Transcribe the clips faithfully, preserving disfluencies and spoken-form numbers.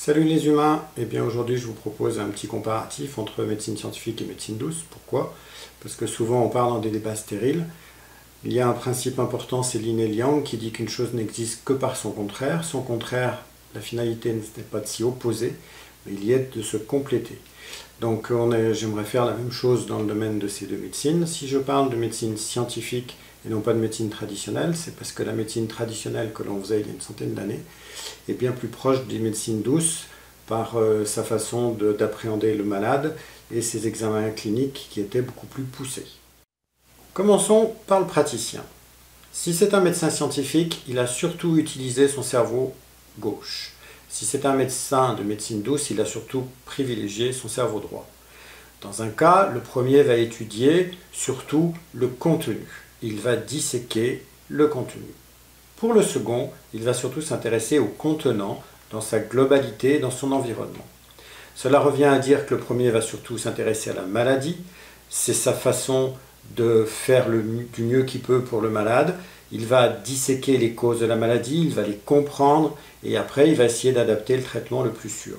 Salut les humains, et bien aujourd'hui je vous propose un petit comparatif entre médecine scientifique et médecine douce. Pourquoi? Parce que souvent on parle dans des débats stériles. Il y a un principe important, c'est l'yin et le yang, qui dit qu'une chose n'existe que par son contraire. Son contraire, la finalité n'est pas de s'y opposer, mais il y est de se compléter. Donc j'aimerais faire la même chose dans le domaine de ces deux médecines. Si je parle de médecine scientifique et non pas de médecine traditionnelle, c'est parce que la médecine traditionnelle que l'on faisait il y a une centaine d'années est bien plus proche des médecines douces par euh, sa façon d'appréhender le malade et ses examens cliniques qui étaient beaucoup plus poussés. Commençons par le praticien. Si c'est un médecin scientifique, il a surtout utilisé son cerveau gauche. Si c'est un médecin de médecine douce, il a surtout privilégié son cerveau droit. Dans un cas, le premier va étudier surtout le contenu. Il va disséquer le contenu. Pour le second, il va surtout s'intéresser au contenant dans sa globalité, dans son environnement. Cela revient à dire que le premier va surtout s'intéresser à la maladie. C'est sa façon de faire le, du mieux qu'il peut pour le malade. Il va disséquer les causes de la maladie, il va les comprendre et après il va essayer d'adapter le traitement le plus sûr.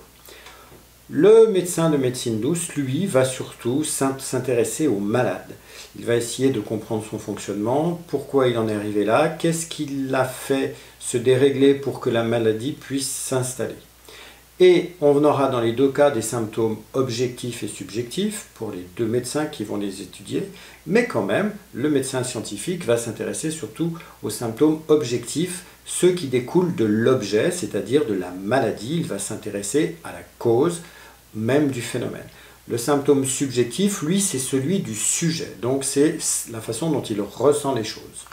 Le médecin de médecine douce, lui, va surtout s'intéresser au malade. Il va essayer de comprendre son fonctionnement, pourquoi il en est arrivé là, qu'est-ce qui l'a fait se dérégler pour que la maladie puisse s'installer. Et on aura dans les deux cas des symptômes objectifs et subjectifs pour les deux médecins qui vont les étudier, mais quand même, le médecin scientifique va s'intéresser surtout aux symptômes objectifs, ceux qui découlent de l'objet, c'est-à-dire de la maladie. Il va s'intéresser à la cause même du phénomène. Le symptôme subjectif, lui, c'est celui du sujet, donc c'est la façon dont il ressent les choses.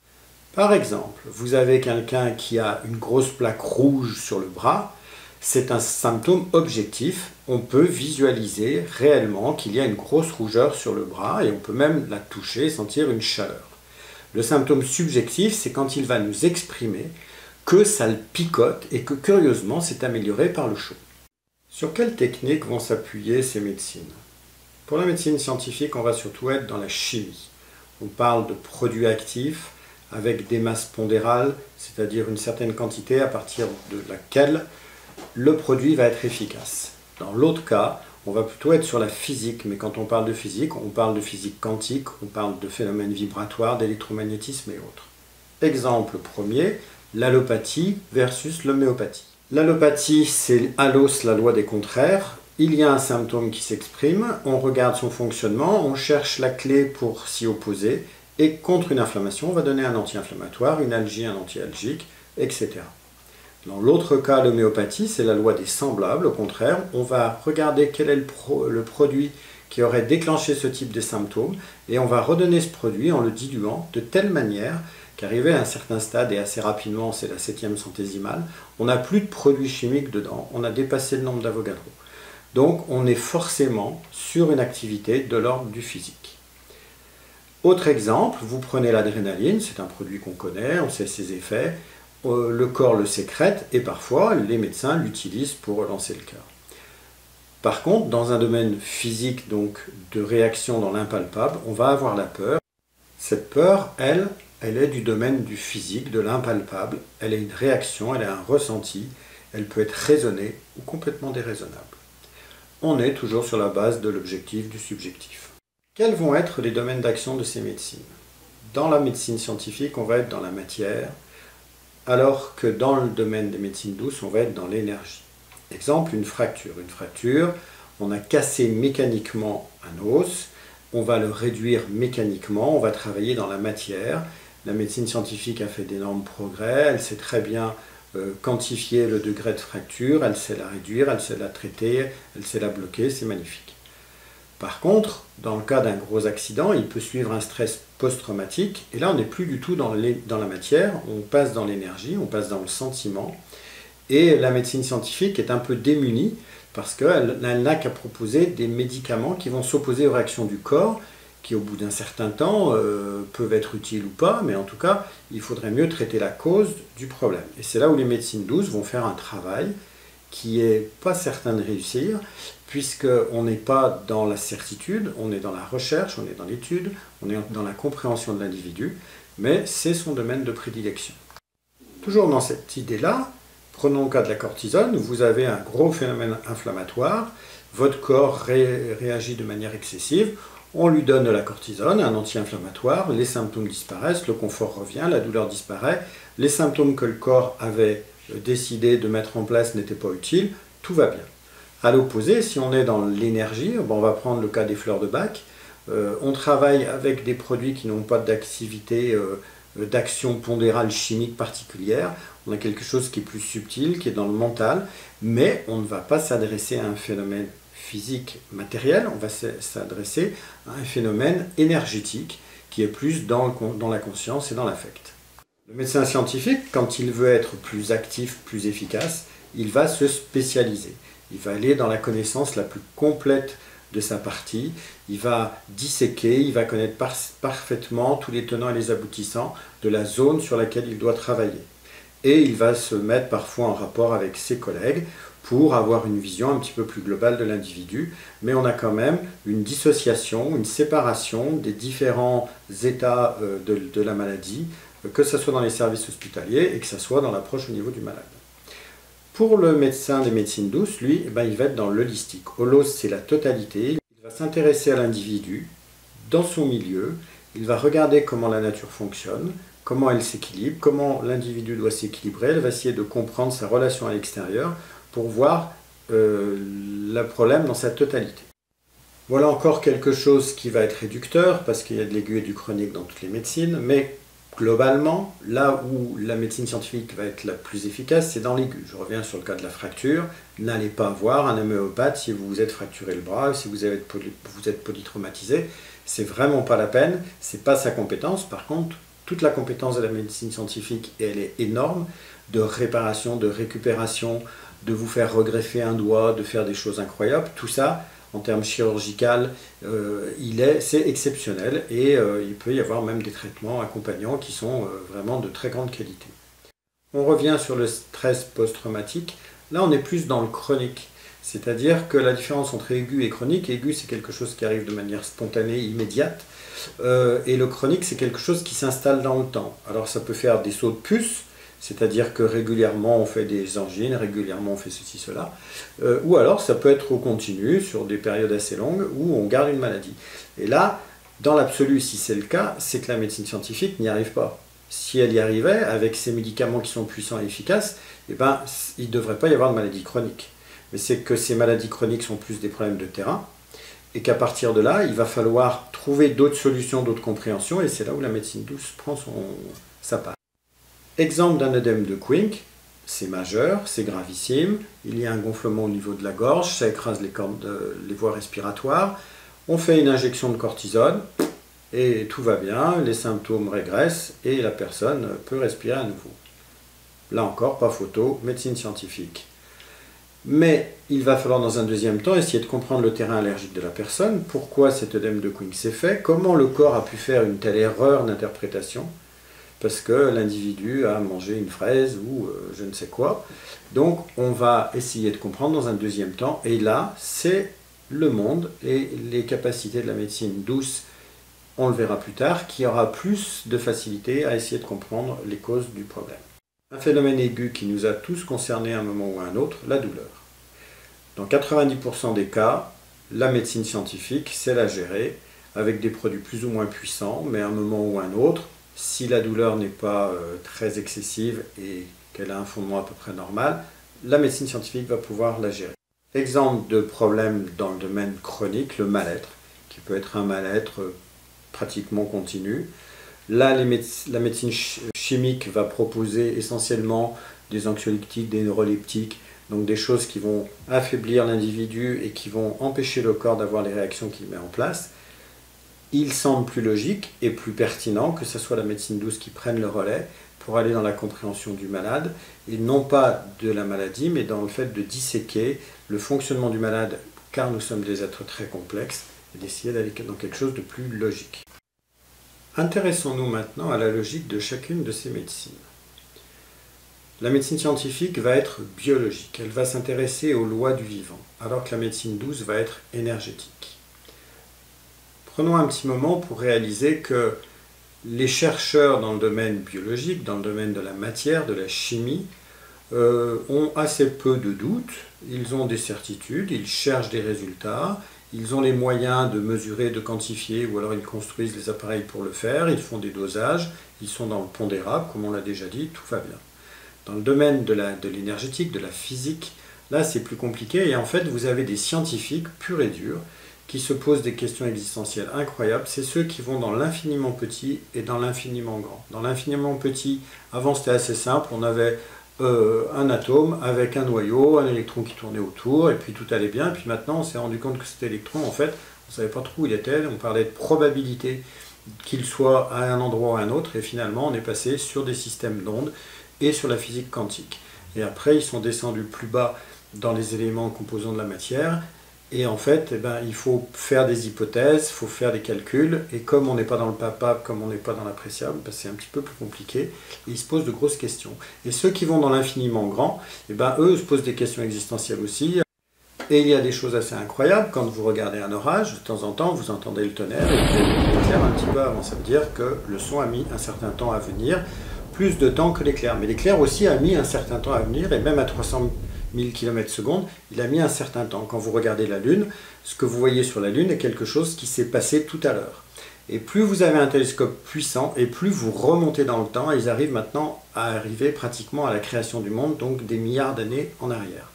Par exemple, vous avez quelqu'un qui a une grosse plaque rouge sur le bras, c'est un symptôme objectif, on peut visualiser réellement qu'il y a une grosse rougeur sur le bras et on peut même la toucher et sentir une chaleur. Le symptôme subjectif, c'est quand il va nous exprimer que ça le picote et que curieusement c'est amélioré par le chaud. Sur quelles techniques vont s'appuyer ces médecines? Pour la médecine scientifique, on va surtout être dans la chimie. On parle de produits actifs avec des masses pondérales, c'est-à-dire une certaine quantité à partir de laquelle le produit va être efficace. Dans l'autre cas, on va plutôt être sur la physique, mais quand on parle de physique, on parle de physique quantique, on parle de phénomènes vibratoires, d'électromagnétisme et autres. Exemple premier, l'allopathie versus l'homéopathie. L'allopathie, c'est allos, la loi des contraires. Il y a un symptôme qui s'exprime, on regarde son fonctionnement, on cherche la clé pour s'y opposer, et contre une inflammation, on va donner un anti-inflammatoire, une algie, un anti-algique, et cetera. Dans l'autre cas, l'homéopathie, c'est la loi des semblables. Au contraire, on va regarder quel est le, pro, le produit qui aurait déclenché ce type de symptômes et on va redonner ce produit en le diluant de telle manière qu'arrivé à un certain stade, et assez rapidement, c'est la septième centésimale, on n'a plus de produits chimiques dedans, on a dépassé le nombre d'Avogadro. Donc, on est forcément sur une activité de l'ordre du physique. Autre exemple, vous prenez l'adrénaline, c'est un produit qu'on connaît, on sait ses effets, le corps le sécrète et parfois les médecins l'utilisent pour relancer le cœur. Par contre, dans un domaine physique, donc de réaction dans l'impalpable, on va avoir la peur. Cette peur, elle, elle est du domaine du physique, de l'impalpable. Elle est une réaction, elle est un ressenti, elle peut être raisonnée ou complètement déraisonnable. On est toujours sur la base de l'objectif, du subjectif. Quels vont être les domaines d'action de ces médecines? Dans la médecine scientifique, on va être dans la matière, alors que dans le domaine des médecines douces, on va être dans l'énergie. Exemple, une fracture. Une fracture, on a cassé mécaniquement un os, on va le réduire mécaniquement, on va travailler dans la matière. La médecine scientifique a fait d'énormes progrès, elle sait très bien euh, quantifier le degré de fracture, elle sait la réduire, elle sait la traiter, elle sait la bloquer, c'est magnifique. Par contre, dans le cas d'un gros accident, il peut suivre un stress post-traumatique, et là on n'est plus du tout dans, les, dans la matière, on passe dans l'énergie, on passe dans le sentiment, et la médecine scientifique est un peu démunie, parce qu'elle n'a qu'à proposer des médicaments qui vont s'opposer aux réactions du corps, qui au bout d'un certain temps euh, peuvent être utiles ou pas, mais en tout cas, il faudrait mieux traiter la cause du problème. Et c'est là où les médecines douces vont faire un travail qui n'est pas certain de réussir, puisqu'on n'est pas dans la certitude, on est dans la recherche, on est dans l'étude, on est dans la compréhension de l'individu, mais c'est son domaine de prédilection. Toujours dans cette idée-là, Prenons le cas de la cortisone, vous avez un gros phénomène inflammatoire, votre corps ré réagit de manière excessive, on lui donne de la cortisone, un anti-inflammatoire, les symptômes disparaissent, le confort revient, la douleur disparaît, les symptômes que le corps avait décidé de mettre en place n'étaient pas utiles, tout va bien. À l'opposé, si on est dans l'énergie, bon, on va prendre le cas des fleurs de bac, euh, on travaille avec des produits qui n'ont pas d'activité, euh, d'action pondérale chimique particulière, on a quelque chose qui est plus subtil, qui est dans le mental, mais on ne va pas s'adresser à un phénomène physique matériel, on va s'adresser à un phénomène énergétique qui est plus dans, le, dans la conscience et dans l'affect. Le médecin scientifique, quand il veut être plus actif, plus efficace, il va se spécialiser. Il va aller dans la connaissance la plus complète de sa partie, il va disséquer, il va connaître par parfaitement tous les tenants et les aboutissants de la zone sur laquelle il doit travailler. Et il va se mettre parfois en rapport avec ses collègues pour avoir une vision un petit peu plus globale de l'individu, mais on a quand même une dissociation, une séparation des différents états de, de la maladie, que ce soit dans les services hospitaliers et que ce soit dans l'approche au niveau du malade. Pour le médecin des médecines douces, lui, eh ben, il va être dans l'holistique. Holos, c'est la totalité. Il va s'intéresser à l'individu, dans son milieu. Il va regarder comment la nature fonctionne, comment elle s'équilibre, comment l'individu doit s'équilibrer. Il va essayer de comprendre sa relation à l'extérieur pour voir euh, le problème dans sa totalité. Voilà encore quelque chose qui va être réducteur, parce qu'il y a de l'aigu et du chronique dans toutes les médecines, mais globalement, là où la médecine scientifique va être la plus efficace, c'est dans l'aigu. Je reviens sur le cas de la fracture. N'allez pas voir un homéopathe si vous vous êtes fracturé le bras, si vous êtes, poly, vous êtes polytraumatisé. C'est vraiment pas la peine, c'est pas sa compétence. Par contre, toute la compétence de la médecine scientifique, et elle est énorme, de réparation, de récupération, de vous faire regreffer un doigt, de faire des choses incroyables, tout ça, en termes chirurgical, euh, il est, c'est exceptionnel et euh, il peut y avoir même des traitements accompagnants qui sont euh, vraiment de très grande qualité. On revient sur le stress post-traumatique. Là, on est plus dans le chronique. C'est-à-dire que la différence entre aigu et chronique, aigu, c'est quelque chose qui arrive de manière spontanée, immédiate, euh, et le chronique, c'est quelque chose qui s'installe dans le temps. Alors, ça peut faire des sauts de puce, c'est-à-dire que régulièrement on fait des angines, régulièrement on fait ceci, cela, euh, ou alors ça peut être au continu, sur des périodes assez longues, où on garde une maladie. Et là, dans l'absolu, si c'est le cas, c'est que la médecine scientifique n'y arrive pas. Si elle y arrivait, avec ces médicaments qui sont puissants et efficaces, eh ben, il ne devrait pas y avoir de maladie chronique. Mais c'est que ces maladies chroniques sont plus des problèmes de terrain, et qu'à partir de là, il va falloir trouver d'autres solutions, d'autres compréhensions, et c'est là où la médecine douce prend son, sa part. Exemple d'un œdème de Quincke, c'est majeur, c'est gravissime, il y a un gonflement au niveau de la gorge, ça écrase les, cordes, les voies respiratoires, on fait une injection de cortisone et tout va bien, les symptômes régressent et la personne peut respirer à nouveau. Là encore, pas photo, médecine scientifique. Mais il va falloir dans un deuxième temps essayer de comprendre le terrain allergique de la personne, pourquoi cet œdème de Quincke s'est fait, comment le corps a pu faire une telle erreur d'interprétation, parce que l'individu a mangé une fraise ou euh, je ne sais quoi. Donc on va essayer de comprendre dans un deuxième temps, et là c'est le monde et les capacités de la médecine douce, on le verra plus tard, qui aura plus de facilité à essayer de comprendre les causes du problème. Un phénomène aigu qui nous a tous concernés à un moment ou à un autre, la douleur. Dans quatre-vingt-dix pour cent des cas, la médecine scientifique sait la gérer avec des produits plus ou moins puissants, mais à un moment ou à un autre, si la douleur n'est pas euh, très excessive et qu'elle a un fondement à peu près normal, la médecine scientifique va pouvoir la gérer. Exemple de problème dans le domaine chronique, le mal-être, qui peut être un mal-être euh, pratiquement continu. Là, les méde- la médecine ch chimique va proposer essentiellement des anxiolytiques, des neuroleptiques, donc des choses qui vont affaiblir l'individu et qui vont empêcher le corps d'avoir les réactions qu'il met en place. Il semble plus logique et plus pertinent que ce soit la médecine douce qui prenne le relais pour aller dans la compréhension du malade, et non pas de la maladie, mais dans le fait de disséquer le fonctionnement du malade, car nous sommes des êtres très complexes, et d'essayer d'aller dans quelque chose de plus logique. Intéressons-nous maintenant à la logique de chacune de ces médecines. La médecine scientifique va être biologique, elle va s'intéresser aux lois du vivant, alors que la médecine douce va être énergétique. Prenons un petit moment pour réaliser que les chercheurs dans le domaine biologique, dans le domaine de la matière, de la chimie, euh, ont assez peu de doutes, ils ont des certitudes, ils cherchent des résultats, ils ont les moyens de mesurer, de quantifier, ou alors ils construisent les appareils pour le faire, ils font des dosages, ils sont dans le pondérable, comme on l'a déjà dit, tout va bien. Dans le domaine de l'énergétique, de, de la physique, là c'est plus compliqué, et en fait vous avez des scientifiques purs et durs, qui se posent des questions existentielles incroyables, c'est ceux qui vont dans l'infiniment petit et dans l'infiniment grand. Dans l'infiniment petit, avant c'était assez simple, on avait euh, un atome avec un noyau, un électron qui tournait autour, et puis tout allait bien, et puis maintenant on s'est rendu compte que cet électron, en fait, on ne savait pas trop où il était, on parlait de probabilité qu'il soit à un endroit ou à un autre, et finalement on est passé sur des systèmes d'ondes et sur la physique quantique. Et après ils sont descendus plus bas dans les éléments composants de la matière, et en fait, eh ben, il faut faire des hypothèses, il faut faire des calculs, et comme on n'est pas dans le palpable, comme on n'est pas dans l'appréciable, ben, c'est un petit peu plus compliqué, et ils se posent de grosses questions. Et ceux qui vont dans l'infiniment grand, eh ben, eux se posent des questions existentielles aussi, et il y a des choses assez incroyables, quand vous regardez un orage, de temps en temps, vous entendez le tonnerre, et vous avez l'éclair un petit peu avant, ça veut dire que le son a mis un certain temps à venir, plus de temps que l'éclair. Mais l'éclair aussi a mis un certain temps à venir, et même à trois cent mille kilomètres secondes, il a mis un certain temps. Quand vous regardez la Lune, ce que vous voyez sur la Lune est quelque chose qui s'est passé tout à l'heure. Et plus vous avez un télescope puissant, et plus vous remontez dans le temps, et ils arrivent maintenant à arriver pratiquement à la création du monde, donc des milliards d'années en arrière.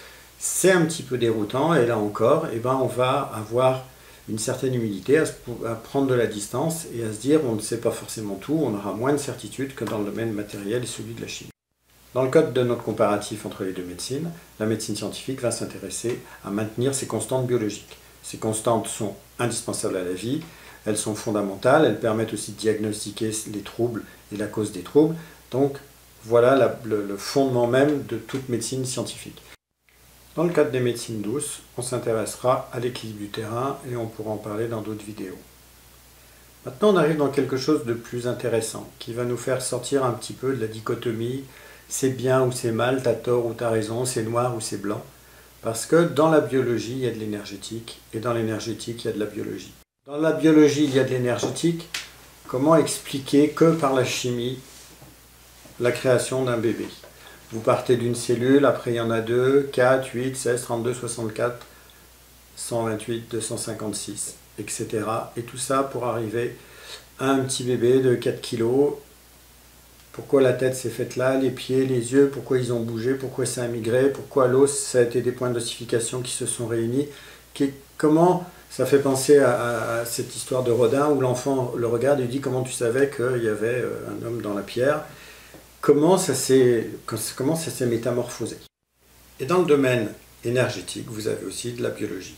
C'est un petit peu déroutant, et là encore, eh ben, on va avoir une certaine humilité à, se, à prendre de la distance, et à se dire on ne sait pas forcément tout, on aura moins de certitude que dans le domaine matériel et celui de la chimie. Dans le cadre de notre comparatif entre les deux médecines, la médecine scientifique va s'intéresser à maintenir ces constantes biologiques. Ces constantes sont indispensables à la vie, elles sont fondamentales, elles permettent aussi de diagnostiquer les troubles et la cause des troubles. Donc voilà la, le, le fondement même de toute médecine scientifique. Dans le cadre des médecines douces, on s'intéressera à l'équilibre du terrain et on pourra en parler dans d'autres vidéos. Maintenant on arrive dans quelque chose de plus intéressant, qui va nous faire sortir un petit peu de la dichotomie c'est bien ou c'est mal, t'as tort ou t'as raison, c'est noir ou c'est blanc. Parce que dans la biologie, il y a de l'énergétique, et dans l'énergétique, il y a de la biologie. Dans la biologie, il y a de l'énergétique. Comment expliquer que par la chimie, la création d'un bébé? Vous partez d'une cellule, après il y en a deux, quatre, huit, seize, trente-deux, soixante-quatre, cent vingt-huit, deux cent cinquante-six, et cetera. Et tout ça pour arriver à un petit bébé de quatre kilos. Pourquoi la tête s'est faite là, les pieds, les yeux, pourquoi ils ont bougé, pourquoi ça a migré, pourquoi l'os, ça a été des points d'ossification qui se sont réunis. Comment ça fait penser à, à cette histoire de Rodin où l'enfant le regarde et dit comment tu savais qu'il y avait un homme dans la pierre. Comment ça s'est comment ça s'est métamorphosé. Et dans le domaine énergétique, vous avez aussi de la biologie.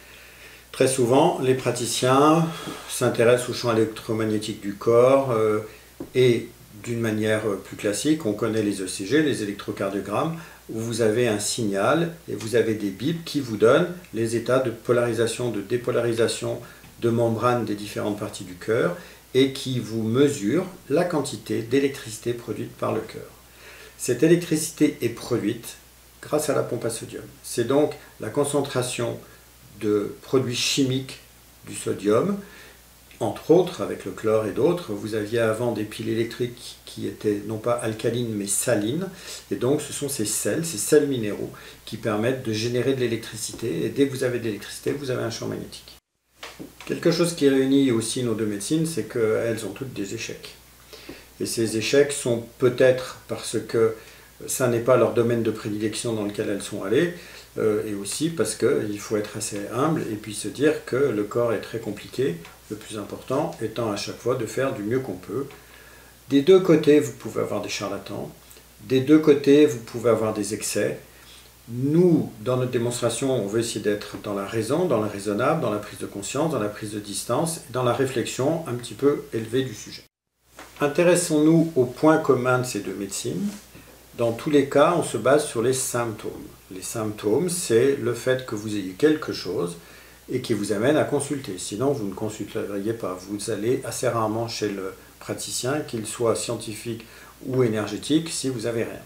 Très souvent, les praticiens s'intéressent au champ électromagnétique du corps euh, et d'une manière plus classique, on connaît les E C G, les électrocardiogrammes, où vous avez un signal et vous avez des bips qui vous donnent les états de polarisation, de dépolarisation de membranes des différentes parties du cœur et qui vous mesurent la quantité d'électricité produite par le cœur. Cette électricité est produite grâce à la pompe à sodium. C'est donc la concentration de produits chimiques du sodium. Entre autres, avec le chlore et d'autres, vous aviez avant des piles électriques qui étaient non pas alcalines mais salines. Et donc ce sont ces sels, ces sels minéraux qui permettent de générer de l'électricité. Et dès que vous avez de l'électricité, vous avez un champ magnétique. Quelque chose qui réunit aussi nos deux médecines, c'est qu'elles ont toutes des échecs. Et ces échecs sont peut-être parce que ça n'est pas leur domaine de prédilection dans lequel elles sont allées, euh, et aussi parce qu'il faut être assez humble et puis se dire que le corps est très compliqué. Le plus important étant à chaque fois de faire du mieux qu'on peut. Des deux côtés, vous pouvez avoir des charlatans. Des deux côtés, vous pouvez avoir des excès. Nous, dans notre démonstration, on veut essayer d'être dans la raison, dans le raisonnable, dans la prise de conscience, dans la prise de distance, et dans la réflexion un petit peu élevée du sujet. Intéressons-nous au point commun de ces deux médecines. Dans tous les cas, on se base sur les symptômes. Les symptômes, c'est le fait que vous ayez quelque chose et qui vous amène à consulter. Sinon, vous ne consulteriez pas. Vous allez assez rarement chez le praticien, qu'il soit scientifique ou énergétique, si vous n'avez rien.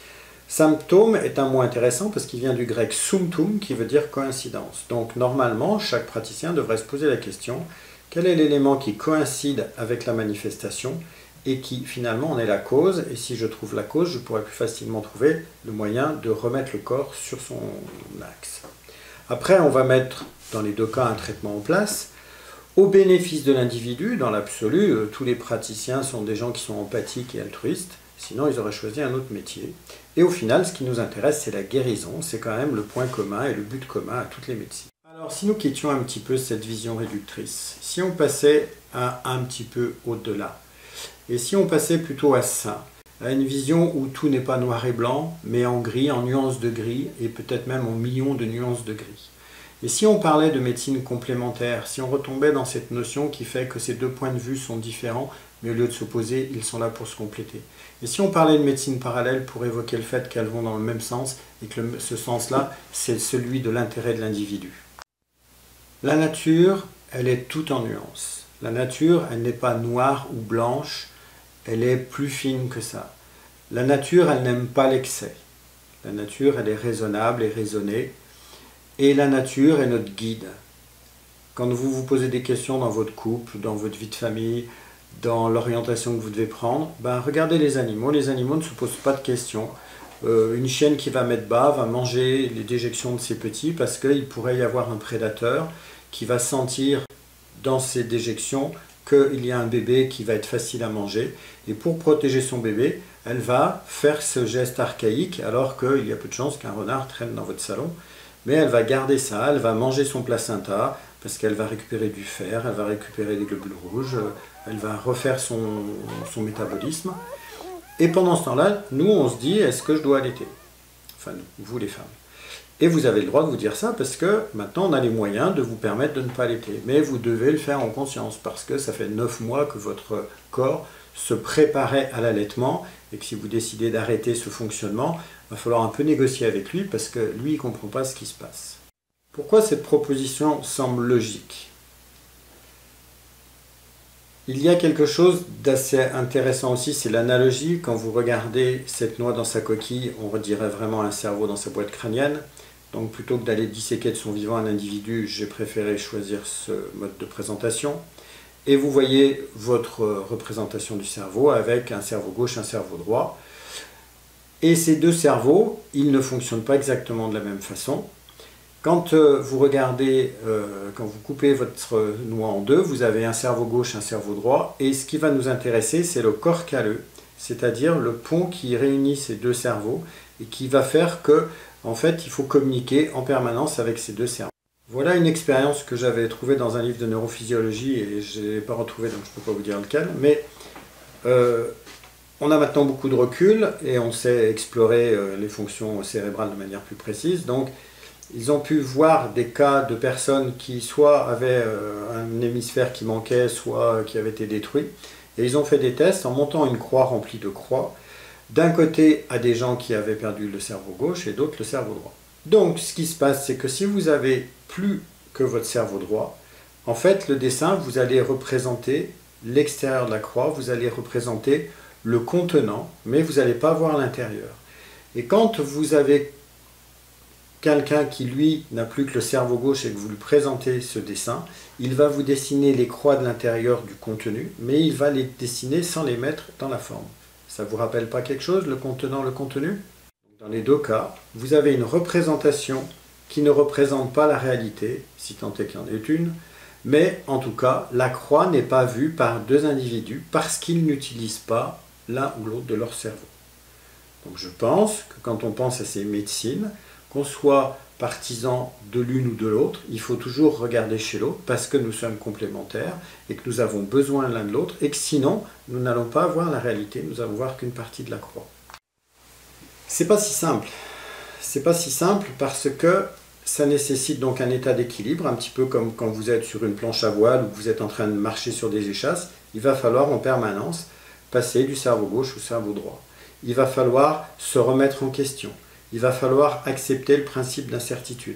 Symptôme est un mot intéressant parce qu'il vient du grec symptom, qui veut dire coïncidence. Donc, normalement, chaque praticien devrait se poser la question, quel est l'élément qui coïncide avec la manifestation et qui finalement en est la cause, et si je trouve la cause, je pourrais plus facilement trouver le moyen de remettre le corps sur son axe. Après, on va mettre dans les deux cas un traitement en place, au bénéfice de l'individu. Dans l'absolu, euh, tous les praticiens sont des gens qui sont empathiques et altruistes, sinon ils auraient choisi un autre métier. Et au final, ce qui nous intéresse, c'est la guérison, c'est quand même le point commun et le but commun à toutes les médecines. Alors, si nous quittions un petit peu cette vision réductrice, si on passait à un petit peu au-delà, et si on passait plutôt à ça, à une vision où tout n'est pas noir et blanc, mais en gris, en nuances de gris, et peut-être même en millions de nuances de gris. Et si on parlait de médecine complémentaire, si on retombait dans cette notion qui fait que ces deux points de vue sont différents, mais au lieu de s'opposer, ils sont là pour se compléter. Et si on parlait de médecine parallèle pour évoquer le fait qu'elles vont dans le même sens, et que le, ce sens-là, c'est celui de l'intérêt de l'individu. La nature, elle est toute en nuances. La nature, elle n'est pas noire ou blanche, elle est plus fine que ça. La nature, elle n'aime pas l'excès. La nature, elle est raisonnable et raisonnée. Et la nature est notre guide. Quand vous vous posez des questions dans votre couple, dans votre vie de famille, dans l'orientation que vous devez prendre, ben regardez les animaux. Les animaux ne se posent pas de questions. Euh, une chienne qui va mettre bas va manger les déjections de ses petits parce qu'il pourrait y avoir un prédateur qui va sentir dans ses déjections qu'il y a un bébé qui va être facile à manger. Et pour protéger son bébé, elle va faire ce geste archaïque alors qu'il y a peu de chances qu'un renard traîne dans votre salon. Mais elle va garder ça, elle va manger son placenta parce qu'elle va récupérer du fer, elle va récupérer des globules rouges, elle va refaire son, son métabolisme. Et pendant ce temps-là, nous on se dit, est-ce que je dois allaiter? Enfin, nous, vous les femmes. Et vous avez le droit de vous dire ça parce que maintenant on a les moyens de vous permettre de ne pas allaiter. Mais vous devez le faire en conscience parce que ça fait neuf mois que votre corps se préparait à l'allaitement et que si vous décidez d'arrêter ce fonctionnement, il va falloir un peu négocier avec lui parce que lui, il ne comprend pas ce qui se passe. Pourquoi cette proposition semble logique? Il y a quelque chose d'assez intéressant aussi, c'est l'analogie. Quand vous regardez cette noix dans sa coquille, on dirait vraiment un cerveau dans sa boîte crânienne. Donc plutôt que d'aller disséquer de son vivant un individu, j'ai préféré choisir ce mode de présentation. Et vous voyez votre représentation du cerveau avec un cerveau gauche, un cerveau droit. Et ces deux cerveaux, ils ne fonctionnent pas exactement de la même façon. Quand vous regardez, euh, quand vous coupez votre noix en deux, vous avez un cerveau gauche, un cerveau droit. Et ce qui va nous intéresser, c'est le corps calleux, c'est-à-dire le pont qui réunit ces deux cerveaux et qui va faire que, en fait, il faut communiquer en permanence avec ces deux cerveaux. Voilà une expérience que j'avais trouvée dans un livre de neurophysiologie et je ne l'ai pas retrouvée, donc je ne peux pas vous dire lequel. Mais euh, on a maintenant beaucoup de recul et on sait explorer euh, les fonctions cérébrales de manière plus précise. Donc, ils ont pu voir des cas de personnes qui soit avaient euh, un hémisphère qui manquait, soit qui avait été détruit. Et ils ont fait des tests en montant une croix remplie de croix, d'un côté à des gens qui avaient perdu le cerveau gauche et d'autres le cerveau droit. Donc, ce qui se passe, c'est que si vous avez plus que votre cerveau droit, en fait, le dessin, vous allez représenter l'extérieur de la croix, vous allez représenter le contenant, mais vous n'allez pas voir l'intérieur. Et quand vous avez quelqu'un qui, lui, n'a plus que le cerveau gauche et que vous lui présentez ce dessin, il va vous dessiner les croix de l'intérieur du contenu, mais il va les dessiner sans les mettre dans la forme. Ça ne vous rappelle pas quelque chose, le contenant, le contenu? Dans les deux cas, vous avez une représentation qui ne représente pas la réalité, si tant est qu'il y en ait une, mais en tout cas, la croix n'est pas vue par deux individus parce qu'ils n'utilisent pas l'un ou l'autre de leur cerveau. Donc je pense que quand on pense à ces médecines, qu'on soit partisan de l'une ou de l'autre, il faut toujours regarder chez l'autre parce que nous sommes complémentaires et que nous avons besoin l'un de l'autre et que sinon, nous n'allons pas voir la réalité, nous allons voir qu'une partie de la croix. C'est pas si simple. C'est pas si simple parce que ça nécessite donc un état d'équilibre, un petit peu comme quand vous êtes sur une planche à voile ou que vous êtes en train de marcher sur des échasses. Il va falloir en permanence passer du cerveau gauche au cerveau droit. Il va falloir se remettre en question. Il va falloir accepter le principe d'incertitude.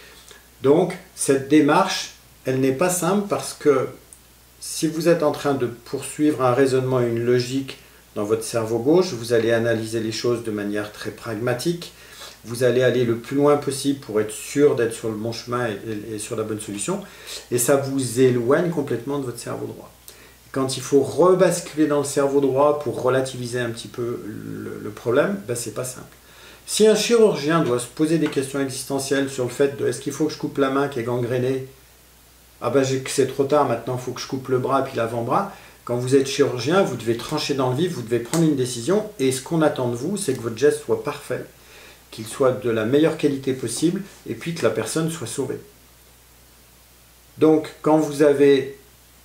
Donc, cette démarche, elle n'est pas simple parce que si vous êtes en train de poursuivre un raisonnement et une logique dans votre cerveau gauche, vous allez analyser les choses de manière très pragmatique, vous allez aller le plus loin possible pour être sûr d'être sur le bon chemin et, et, et sur la bonne solution, et ça vous éloigne complètement de votre cerveau droit. quand il faut rebasculer dans le cerveau droit pour relativiser un petit peu le, le problème, ben c'est pas simple. Si un chirurgien doit se poser des questions existentielles sur le fait de est-ce qu'il faut que je coupe la main qui est gangrénée, ah ben c'est trop tard, maintenant il faut que je coupe le bras et puis l'avant-bras. Quand vous êtes chirurgien, vous devez trancher dans le vif, vous devez prendre une décision, et ce qu'on attend de vous, c'est que votre geste soit parfait, qu'il soit de la meilleure qualité possible, et puis que la personne soit sauvée. Donc, quand vous avez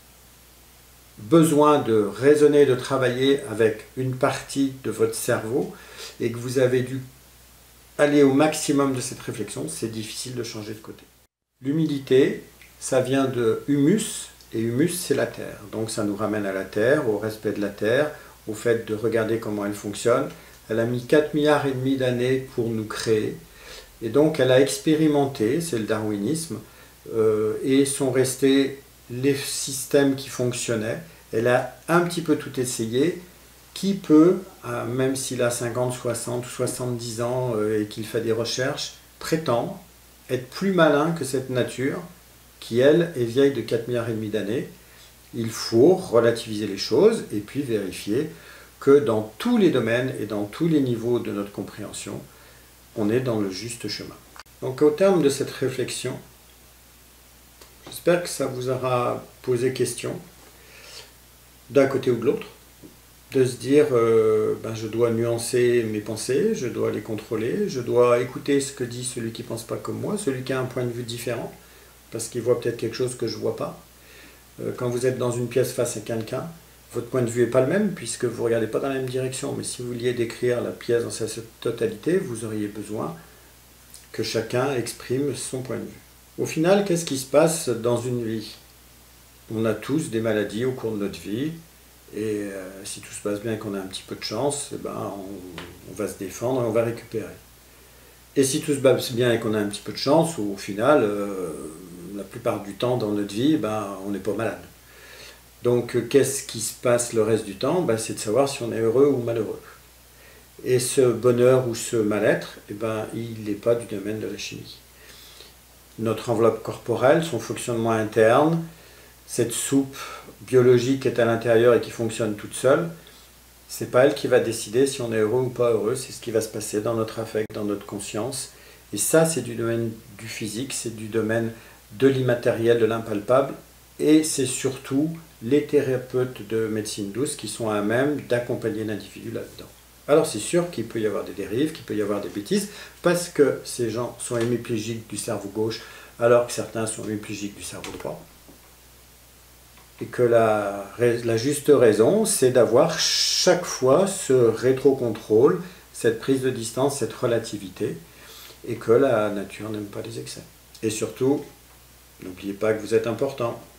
besoin de raisonner, de travailler avec une partie de votre cerveau, et que vous avez dû aller au maximum de cette réflexion, c'est difficile de changer de côté. L'humilité, ça vient de humus, et humus, c'est la terre. Donc ça nous ramène à la terre, au respect de la terre, au fait de regarder comment elle fonctionne. Elle a mis quatre milliards et demi d'années pour nous créer. Et donc elle a expérimenté, c'est le darwinisme, euh, et sont restés les systèmes qui fonctionnaient. Elle a un petit peu tout essayé. Qui peut, euh, même s'il a cinquante, soixante ou soixante-dix ans euh, et qu'il fait des recherches, prétendre être plus malin que cette nature qui, elle, est vieille de quatre milliards et demi d'années. Il faut relativiser les choses et puis vérifier que dans tous les domaines et dans tous les niveaux de notre compréhension, on est dans le juste chemin. Donc au terme de cette réflexion, j'espère que ça vous aura posé question, d'un côté ou de l'autre, de se dire euh, ben, je dois nuancer mes pensées, je dois les contrôler, je dois écouter ce que dit celui qui ne pense pas comme moi, celui qui a un point de vue différent, parce qu'il voit peut-être quelque chose que je ne vois pas. Euh, quand vous êtes dans une pièce face à quelqu'un, votre point de vue n'est pas le même, puisque vous ne regardez pas dans la même direction, mais si vous vouliez décrire la pièce dans sa totalité, vous auriez besoin que chacun exprime son point de vue. Au final, qu'est-ce qui se passe dans une vie? On a tous des maladies au cours de notre vie, et euh, si tout se passe bien et qu'on a un petit peu de chance, eh ben, on, on va se défendre et on va récupérer. Et si tout se passe bien et qu'on a un petit peu de chance, au final, euh, la plupart du temps dans notre vie, eh ben, on n'est pas malade. Donc euh, qu'est-ce qui se passe le reste du temps? Ben, c'est de savoir si on est heureux ou malheureux. Et ce bonheur ou ce mal-être, eh ben, il n'est pas du domaine de la chimie. Notre enveloppe corporelle, son fonctionnement interne, cette soupe biologique qui est à l'intérieur et qui fonctionne toute seule, c'est pas elle qui va décider si on est heureux ou pas heureux, c'est ce qui va se passer dans notre affect, dans notre conscience. Et ça, c'est du domaine du physique, c'est du domaine de l'immatériel, de l'impalpable, et c'est surtout les thérapeutes de médecine douce qui sont à même d'accompagner l'individu là-dedans. Alors c'est sûr qu'il peut y avoir des dérives, qu'il peut y avoir des bêtises, parce que ces gens sont hémiplégiques du cerveau gauche, alors que certains sont hémiplégiques du cerveau droit. Et que la, la juste raison, c'est d'avoir chaque fois ce rétro-contrôle, cette prise de distance, cette relativité, et que la nature n'aime pas les excès. Et surtout, n'oubliez pas que vous êtes important.